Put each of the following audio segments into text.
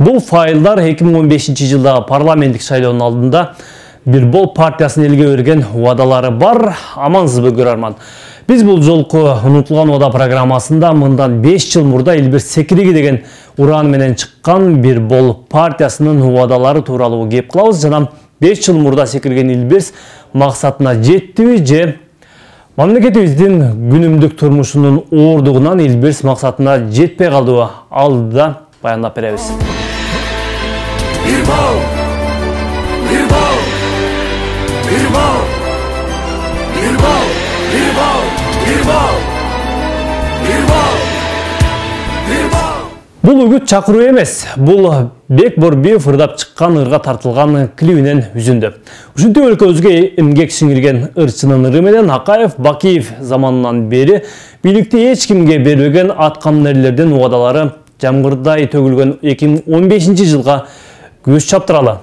Бұл файлдар 2015 жылда парламенттік шайлоонун алдында Бир Бол партиясынын элге берген уадалары бар. Амансызбы көрөрман. Biz бұл жолку унутулган ода программасында мындан 5 жыл мурда Элбир Секириги деген уран менен чыккан Бир Бол партиясынын уадалары тууралуу кеп кылабыз. Жана 5 жыл мурда секирген Элбир максатына жеттиби же мамлекетибиздин күнүмдүк турмушунун оордугунан Элбир максатына жетпей калдыбы? Алдыда баяндап беребиз. Бир Бол! Бир Бол! Бир Бол! Бир Бол! Бир Бол! Бир Бол! Бир Бол! Бир Бол! Бул үгүт чакыруу эмес. Бул Бек Борбиев ырдап чыккан ырга тартылган клибинен үзүндү. Ушинтип өлкөбүзгө эмгек сиңирген ырчынын ыры менен Акаев, Бакиев заманынан бери бийликти эч кимге бербеген аткамнерлердин уадалары жамгырдай төгүлгөн 2015 жылга көз чаптыралы.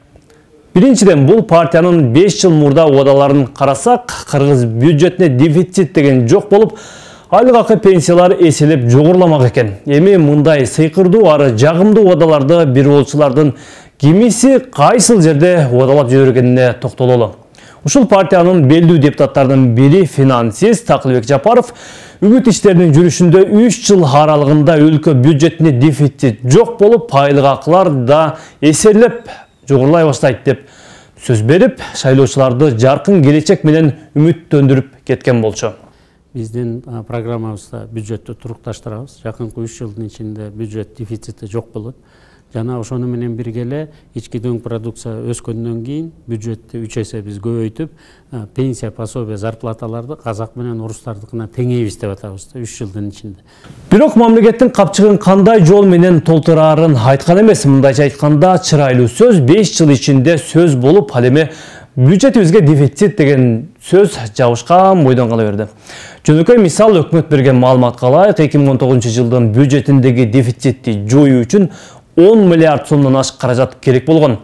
Биринчиден, бул партиянын 5 жыл мурда уадаларын карасак, кыргыз бюджетине дефицит деген жок болуп, айлык акы пенсиялар эселеп жогорламак экен. Эми мындай сыйкырдуу ары жагымдуу уадаларды Бир Болчулардын кимиси кайсыл жерде уадалап жибергенине токтололу. Ушул партиянын белдүү депутаттарынын бири финансист Такылбек Жапаров үгүт иштеринин жүрүшүндө 3 жыл аралыгында өлкө бюджетине дефицит жок болуп, айлык акылар да эселеп жогорлай баштайт деп сөз берип, шайлоочуларды жаркын келечек менен үмүттөндүрүп кеткен болчу. Биздин программабызда бюджетти турукташтырабыз. Жакынкы 3 жылдын ичинде бюджет дефицити жок болот. Жана ошону менен биргеле ички дөң продукция өскөндөн кийин бюджетти 3 эсе биз көбөйтүп, пенсия, пособие, зарплаталарды казак менен орустардыкына теңейбиз деп атабыз 3 жылдын ичинде. Бирок мамлекеттин капчыгын кандай жол менен толтурарын айткан эмес. Мындайча айтканда, чырайлуу сөз 5 жыл ичинде сөз болуп, ал эми бюджетибизге дефицит деген сөз жабышкан бойдон кала берди. Жөнөкөй мисал, өкмөт берген маалыматка ылайык 2019 жылдын бюджетиндеги дефицитти жоюу үчүн 10 миллиард сомдон ашык каражат керек болгон.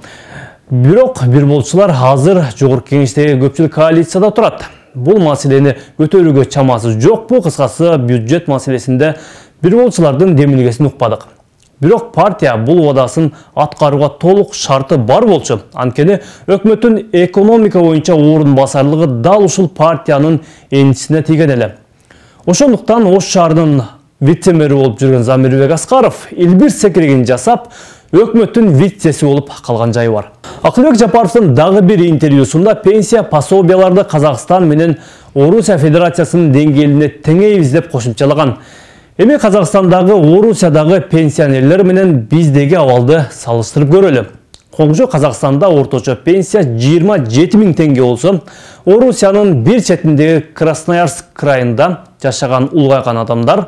Бирок Бир Болчулар азыр жогорку кеңештеги көпчүлүк коалицияда турат. Бул маселени көтөрүүгө чамасы жокпу? Кыскасы, бюджет маселесинде Бир Болчулардын демилгесин укпадык. Бирок партия бул уадасын аткарууга толук шарты бар болчу. Анткени өкмөттүн экономика боюнча орун басарлыгы дал ушул партиянын энчисине тийген эле. Ошондуктан Ош шаарынын вице-мэри болуп жүргөн Замирбек Аскаров Элбир Секиригин жасап, өкмөттүн вицеси болуп калган жайы бар. Акылбек Жапаровдун дагы бир интервьюсунда пенсия пособияларды Казакстан менен Орусия Федерациясынын деңгээлине теңейбиз деп кошумчалаган. Эми Казакстандагы, Орусиядагы пенсионерлер менен биздеги абалды салыштырып көрөлү. Коңшу Казакстанда орточо пенсия 27 000 теңге болсо, Орусиянын бир четиндеги Красноярск крайында жашаган улгайган адамдар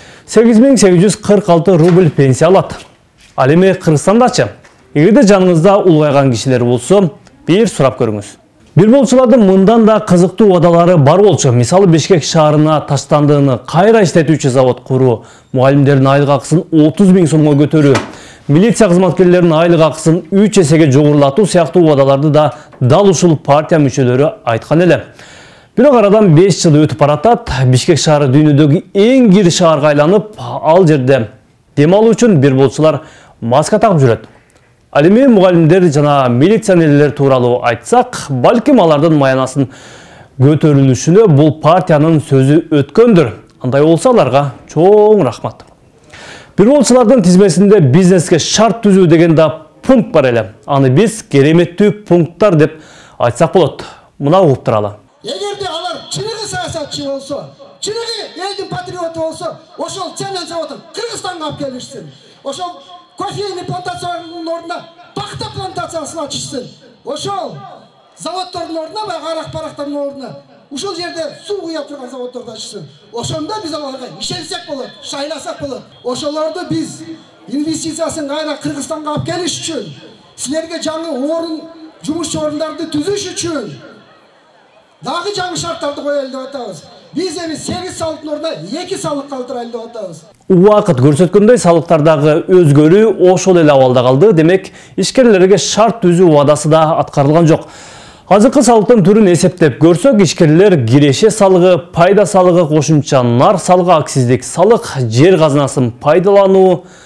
8846 рубль пенсия алат. Ал эми Кыргызстандачы? Эгерде жаныңызда улгайган кишилер болсо, бир сурап көрүңүз. Бир Болчулардын мындан да кызыктуу уадалары бар болчу. Мисалы, Бишкек шаарына таштандыгын кайра иштетүүчү завод куруу, мугалимдердин айлык акысын 30 000 сомго көтөрүү, милиция кызматкерлеринин айлык акысын 3 эсеге жогорулатуу сыяктуу уадаларды да дал ушул партия мүчөлөрү айткан эле. Бирок арадан 5 жыл өтүп баратат, Бишкек шаары дүйнөдөгү эң кири шаарга айланып, ал жерде дем алуу үчүн Бир Болчулар маска тагып жүрөт. Ал эми мугалимдер жана милиционерлер тууралуу айтсак, балким алардын маянасын көтөрүлүшүнө бул партиянын сөзү өткөндүр. Андай болсо аларга чоң рахмат. Бир Болчулардын тизмесинде бизнеске шарт түзүү деген да пункт бар эле. Аны биз кереметтүү пункттар деп айтсак болот. Мына угуп туралы. Эгерде алар чыныгы саясатчы болсо, чыныгы элдин патриоты болсо, ошол цемент заводун Кыргызстанга алып келишсин. Ошол кофейный плантациянын ордуна пахта плантациясын ачышсын. Ошол заводдордун ордуна, карак-барактардын ордуна ушул жерде суу куя турган заводдорду ачышсын. Ошондо биз аларга ишенсек болот, шайласак болот. Ошолорду биз инвестициясын кайра Кыргызстанга алып келиш үчүн, силерге жаңы орун, жумуш орундарды түзүш үчүн дагы жаңы шарттарды коелу деп атабыз. Биз эми 8 салыктын ордуна 2 салык калтырайлы деп атабыз. Убакыт көрсөткөндөй, салыктардагы өзгөрүү ошол эле абалда калды. Демек, ишкерлерге шарт түзүү убадасы да аткарылган жок. Азыркы салыктын түрүн эсептеп көрсөк, ишкерлер киреше салыгы, пайда салыгы, кошумча нар салыгы, акциздик салык, жер казынасын пайдалануу,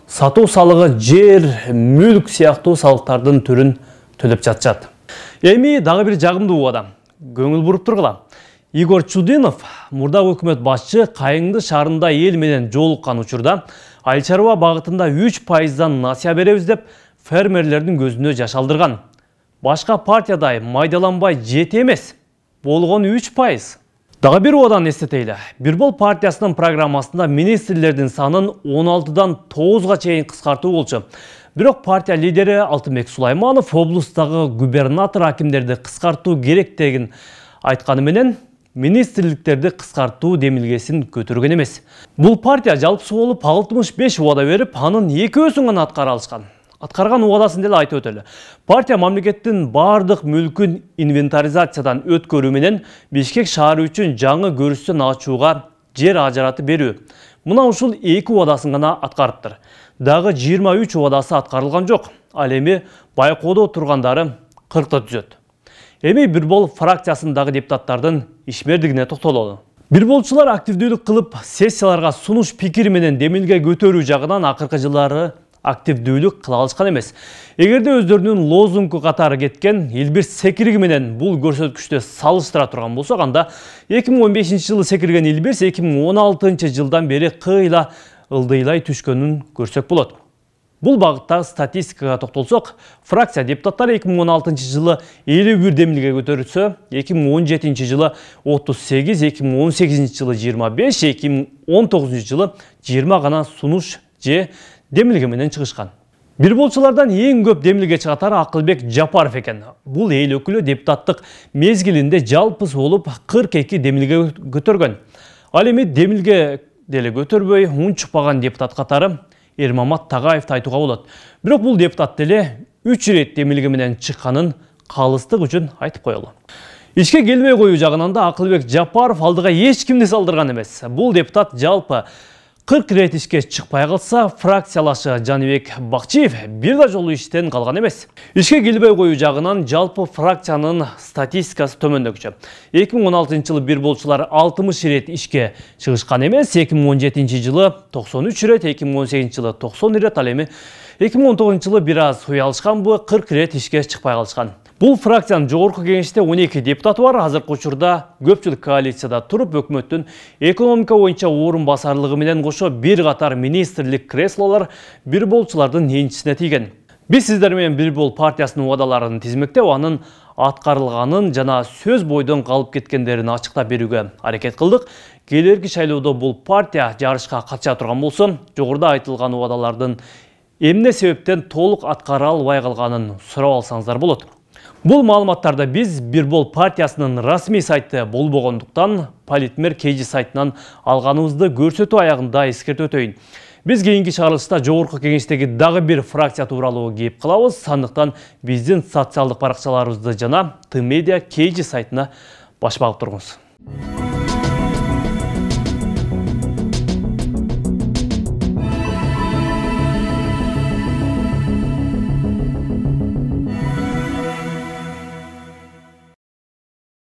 Сатуу салыгы жер, мүлк сыяктуу салыктардын түрүн төлөп жатышат. Эми дагы бир жагымдуу убада. Көңүл буруп тургула. Игорь Чудинов, мурдагы өкмөт башчы Кайыңды шаарында эл менен жолуккан учурда айыл чарба багытында 3%дан насыя беребиз деп фермерлердин көзүнө жаш алдырган. Башка партиядай майдаланбай жете эмес. Болгон 3%. Дагы бир одан эстетейли. Бирбол партиясынын программасында министрлердин санын 16дан 9га чейин кыскартуу болчу. Бирок партия лидери Алтынбек Сулайманов облустагы губернатор акимдерди кыскартуу керек деген айтканы менен министрликтерди кыскартуу демилгесин көтөргөн эмес. Бул партия жалпысы болуп 65 убада берип, анын 2-өсүн гана аткара алышкан. Аткарган убадасын деле айтып өтөлү. Партия мамлекеттин бардык мүлкүн инвентаризациядан өткөрүү менен Бишкек шаары үчүн жаңы көрүстөн ачууга жер ажыратып берүү. Мына ушул 2 убадасын гана аткарыптыр. Дагы 23 убадасы аткарылган жок. Ал эми байкоодо тургандары 40 түзөт. Эми Бирбол фракциясындагы депутаттардын ишмердигине токтололу. Бирболчулар активдүүлүк кылып, сессияларга сунуш пикир менен демилге көтөрүү жагынан акыркы жылдары активдүүлүк кыла алышкан эмес. Эгерде өздөрүнүн лозунгу катары кеткен Элбир секириги менен бул көрсөткүчтү салыштыра турган болсок, анда 2015-жылы секирген Элбир 2016-жылдан бери кыйла ылдыйлай түшкөнүн көрсөк болот. Бул багыттагы статистикага токтолсок, фракция депутаттары 2016-жылы 51 демилге көтөрүлсө, 2017-жылы 38, 2018-жылы 25, 2019-жылы 20 гана сунуш же демилге менен чыгышкан. Бирболчулардан эң көп демилге чыгатары Акылбек Жапаров экен. Бул эл өкүлү депутаттык мезгилинде жалпысы болуп 42 демилге көтөргөн. Ал эми демилге деле көтөрбөй унчукпаган депутат катары Эрмамат Тагаевди айтууга болот. Бирок бул депутат деле 3 ирет демилге менен чыкканын калыстык үчүн айтып коелу. Ишке келбей коюу жагынан да Акылбек Жапаров алдыга эч кимди салдырган эмес. Бул депутат жалпы 40 рет ишке чыкпай калса, фракциялашы Жаныбек Бакчиев бир да жолу иштен калган эмес. Ишке келбей коюу жагынан жалпы фракциянын статистикасы төмөндөгүчө. 2016-жылы Бирболчулар 60 рет ишке чыгышкан эмес, 2017-жылы 93 рет, 2018-жылы 90 рет, ал эми 2019-жылы бир аз уялышкан, 40 рет ишке чыкпай калышкан. Бул фракциянын жогорку кеңеште 12 депутаты бар. Азыркы учурда көпчүлүк коалицияда туруп, өкмөттүн экономика боюнча орун басарлыгы менен кошо бир катар министрлик креслолор Бирболчулардын энчисине тийген. Биз сиздер менен Бирбол партиясынын убадаларын тизмектеп, анын аткарылганын жана сөз бойдон калып кеткендерин ачыктап берүүгө аракет кылдык. Келерки шайлоодо бул партия жарышка катыша турган болсо, жогоруда айтылган убадалардын эмне себептен толук аткара албай калганын сурап алсаңыздар болот. Бул маалыматтарды биз Бирбол партиясынын расмий сайты болбогондуктан Политмер KG сайтынан алганыбызды көрсөтүү аягында эскертип өтөйүн. Биз кийинки чыгарылышта жогорку кеңештеги дагы бир фракция тууралуу кеп кылабыз. Андыктан биздин социалдык баракчаларыбызды жана Т-Media KG сайтына баш багып туруңуз.